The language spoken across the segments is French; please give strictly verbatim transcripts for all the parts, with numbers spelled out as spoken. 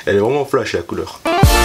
Elle est vraiment flash la couleur.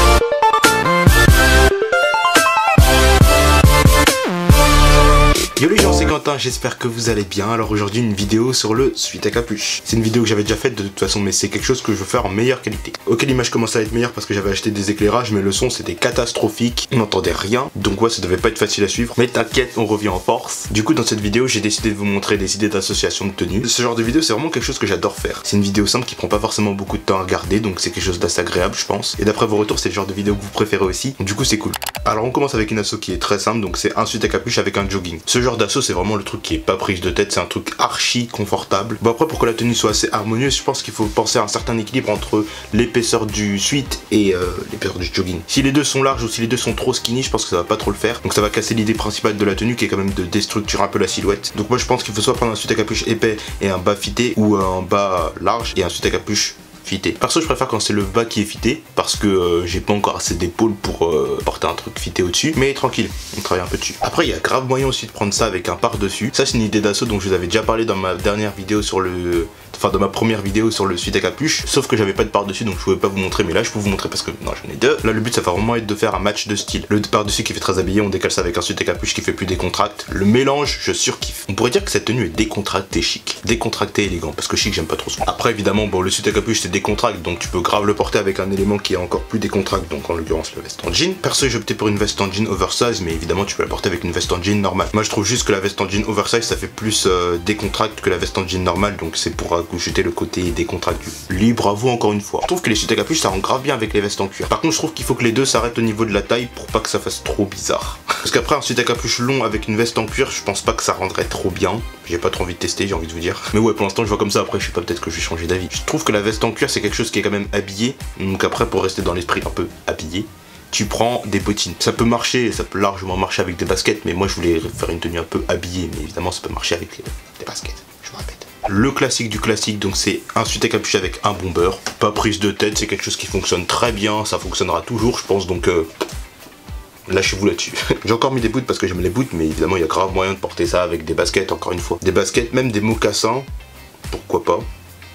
Yo les gens, c'est Quentin, j'espère que vous allez bien. Alors aujourd'hui une vidéo sur le sweat à capuche. C'est une vidéo que j'avais déjà faite de toute façon, mais c'est quelque chose que je veux faire en meilleure qualité. Ok, l'image commence à être meilleure parce que j'avais acheté des éclairages, mais le son c'était catastrophique, on n'entendait rien, donc ouais ça devait pas être facile à suivre. Mais t'inquiète, on revient en force. Du coup dans cette vidéo j'ai décidé de vous montrer des idées d'association de tenues. Ce genre de vidéo c'est vraiment quelque chose que j'adore faire. C'est une vidéo simple qui prend pas forcément beaucoup de temps à regarder, donc c'est quelque chose d'assez agréable je pense. Et d'après vos retours c'est le genre de vidéo que vous préférez aussi, donc du coup c'est cool. Alors on commence avec une asso qui est très simple, donc c'est un sweat à capuche avec un jogging. Ce genre d'asso c'est vraiment le truc qui est pas prise de tête, c'est un truc archi confortable. Bon après pour que la tenue soit assez harmonieuse, je pense qu'il faut penser à un certain équilibre entre l'épaisseur du sweat et euh, l'épaisseur du jogging. Si les deux sont larges ou si les deux sont trop skinny, je pense que ça va pas trop le faire. Donc ça va casser l'idée principale de la tenue qui est quand même de déstructurer un peu la silhouette. Donc moi je pense qu'il faut soit prendre un sweat à capuche épais et un bas fité, ou un bas large et un sweat à capuche fité. Perso je préfère quand c'est le bas qui est fité parce que euh, j'ai pas encore assez d'épaules pour euh, porter un truc fité au dessus, mais tranquille, on travaille un peu dessus. Après il y a grave moyen aussi de prendre ça avec un par dessus. Ça c'est une idée d'assaut dont je vous avais déjà parlé dans ma dernière vidéo sur le... Enfin dans ma première vidéo sur le sweat à capuche, sauf que j'avais pas de par dessus donc je pouvais pas vous montrer, mais là je peux vous montrer parce que non j'en ai deux. Là le but ça va vraiment être de faire un match de style. Le par dessus qui fait très habillé, on décale ça avec un sweat à capuche qui fait plus décontracte. Le mélange je surkiffe. On pourrait dire que cette tenue est décontractée chic, décontractée élégant, parce que chic j'aime pas trop ça. Après évidemment bon le sweat à capuche c'est décontracte donc tu peux grave le porter avec un élément qui est encore plus décontracté, donc en l'occurrence le veste en jean. Perso j'ai opté pour une veste en jean oversize, mais évidemment tu peux la porter avec une veste en jean normale. Moi je trouve juste que la veste en jean oversize ça fait plus euh, décontracte que la veste en jean normale, donc c'est pour ajouter le côté décontracté. Libre à vous encore une fois. Je trouve que les sweats à capuche ça rend grave bien avec les vestes en cuir. Par contre je trouve qu'il faut que les deux s'arrêtent au niveau de la taille pour pas que ça fasse trop bizarre. Parce qu'après un sweat à capuche long avec une veste en cuir, je pense pas que ça rendrait trop bien. J'ai pas trop envie de tester, j'ai envie de vous dire. Mais ouais pour l'instant je vois comme ça, après je sais pas, peut-être que je vais changer d'avis. Je trouve que la veste en cuir c'est quelque chose qui est quand même habillé. Donc après pour rester dans l'esprit un peu habillé, tu prends des bottines. Ça peut marcher, ça peut largement marcher avec des baskets, mais moi je voulais faire une tenue un peu habillée, mais évidemment ça peut marcher avec les, des baskets, je vous répète. Le classique du classique, donc c'est un sweat à capuche avec un bomber. Pas prise de tête, c'est quelque chose qui fonctionne très bien, ça fonctionnera toujours je pense, donc euh, lâchez-vous là-dessus. J'ai encore mis des boots parce que j'aime les boots, mais évidemment il y a grave moyen de porter ça avec des baskets, encore une fois. Des baskets, même des mocassins, pourquoi pas.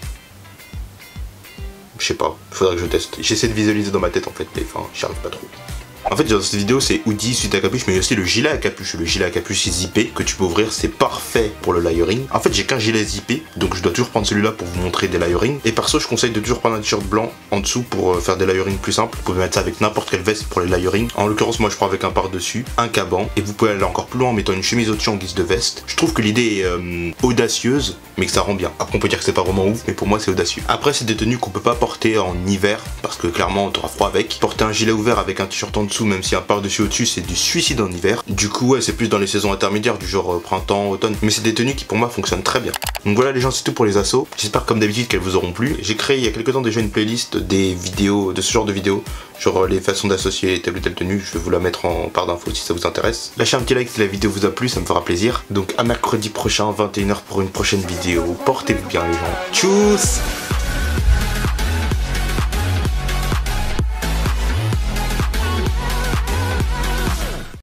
Je sais pas, faudrait que je teste. J'essaie de visualiser dans ma tête en fait, mais enfin, j'y arrive pas trop. En fait, dans cette vidéo, c'est hoodie, sweat à capuche, mais aussi le gilet à capuche. Le gilet à capuche zippé que tu peux ouvrir, c'est parfait pour le layering. En fait, j'ai qu'un gilet zippé, donc je dois toujours prendre celui-là pour vous montrer des layering. Et perso, je conseille de toujours prendre un t-shirt blanc en dessous pour euh, faire des layering plus simples. Vous pouvez mettre ça avec n'importe quelle veste pour les layering. En l'occurrence, moi, je prends avec un par-dessus, un caban, et vous pouvez aller encore plus loin en mettant une chemise au-dessus en guise de veste. Je trouve que l'idée est euh, audacieuse, mais que ça rend bien. Après, on peut dire que c'est pas vraiment ouf, mais pour moi, c'est audacieux. Après, c'est des tenues qu'on peut pas porter en hiver, parce que clairement, on aura froid avec. Porter un gilet ouvert avec un t-shirt en dessous, même si un par-dessus au-dessus, c'est du suicide en hiver. Du coup ouais c'est plus dans les saisons intermédiaires du genre euh, printemps, automne, mais c'est des tenues qui pour moi fonctionnent très bien. Donc voilà les gens, c'est tout pour les assos. J'espère comme d'habitude qu'elles vous auront plu. J'ai créé il y a quelques temps déjà une playlist des vidéos, de ce genre de vidéos, genre les façons d'associer telle ou telle tenue. Je vais vous la mettre en barre d'infos si ça vous intéresse. Lâchez un petit like si la vidéo vous a plu, ça me fera plaisir. Donc à mercredi prochain vingt et une heures pour une prochaine vidéo. Portez-vous bien les gens. Tchuss.